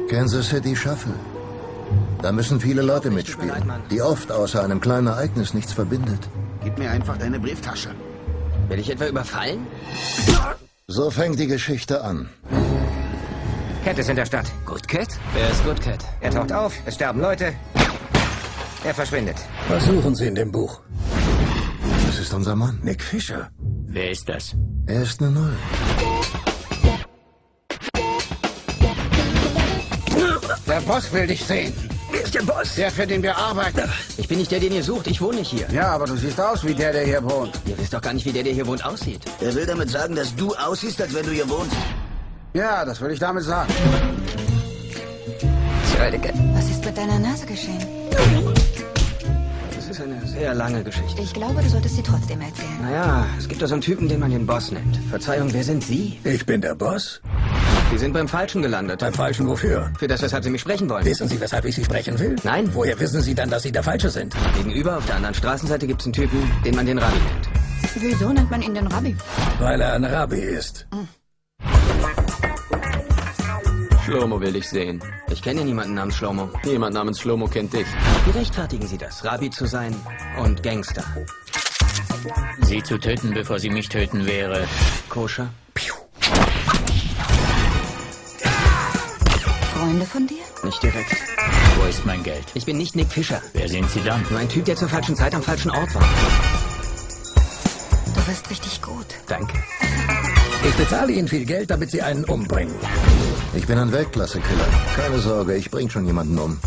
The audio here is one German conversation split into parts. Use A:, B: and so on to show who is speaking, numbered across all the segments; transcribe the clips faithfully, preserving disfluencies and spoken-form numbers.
A: Kansas City Shuffle. Da müssen viele Leute mitspielen, die oft außer einem kleinen Ereignis nichts verbindet.
B: Gib mir einfach deine Brieftasche.
C: Werde ich etwa überfallen?
A: So fängt die Geschichte an.
D: Cat ist in der Stadt.
C: Good Cat? Wer ist Good Cat?
D: Er taucht auf, es sterben Leute. Er verschwindet.
E: Was suchen Sie in dem Buch?
A: Das ist unser Mann.
E: Nick Fisher.
F: Wer ist das?
A: Er ist eine Null.
B: Der Boss will dich sehen.
E: Wer ist der Boss?
B: Der, für den wir arbeiten.
C: Ich bin nicht der, den ihr sucht. Ich wohne nicht hier.
B: Ja, aber du siehst aus wie der, der hier wohnt.
C: Ihr wisst doch gar nicht, wie der, der hier wohnt, aussieht.
G: Er will damit sagen, dass du aussiehst, als wenn du hier wohnst.
B: Ja, das will ich damit sagen.
C: Entschuldige.
H: Was ist mit deiner Nase geschehen?
C: Das ist eine sehr lange Geschichte.
H: Ich glaube, du solltest sie trotzdem erzählen.
C: Naja, es gibt da so einen Typen, den man den Boss nennt. Verzeihung, wer sind Sie?
E: Ich bin der Boss.
C: Sie sind beim Falschen gelandet.
E: Beim Falschen wofür?
C: Für das, weshalb Sie mich sprechen wollen.
E: Wissen Sie, weshalb ich Sie sprechen will?
C: Nein.
E: Woher wissen Sie dann, dass Sie der Falsche sind?
C: Gegenüber, auf der anderen Straßenseite, gibt es einen Typen, den man den Rabbi nennt.
H: Wieso nennt man ihn den Rabbi?
E: Weil er ein Rabbi ist.
F: Shlomo will dich sehen.
C: Ich kenne niemanden namens Shlomo.
F: Jemand namens Shlomo kennt dich.
C: Wie rechtfertigen Sie das, Rabbi zu sein und Gangster?
F: Sie zu töten, bevor sie mich töten, wäre...
C: Koscher?
H: Freunde von dir?
C: Nicht direkt.
F: Wo ist mein Geld?
C: Ich bin nicht Nick Fisher.
F: Wer sind Sie dann?
C: Nur ein Typ, der zur falschen Zeit am falschen Ort war.
H: Du wirst richtig gut.
C: Danke.
E: Ich bezahle Ihnen viel Geld, damit Sie einen umbringen.
A: Ich bin ein Weltklasse-Killer. Keine Sorge, ich bring schon jemanden um.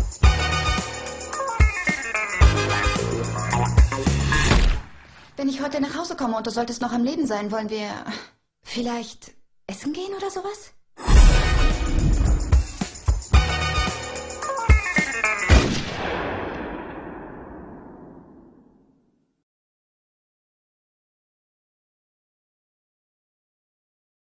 H: Wenn ich heute nach Hause komme und du solltest noch am Leben sein, wollen wir vielleicht essen gehen oder sowas?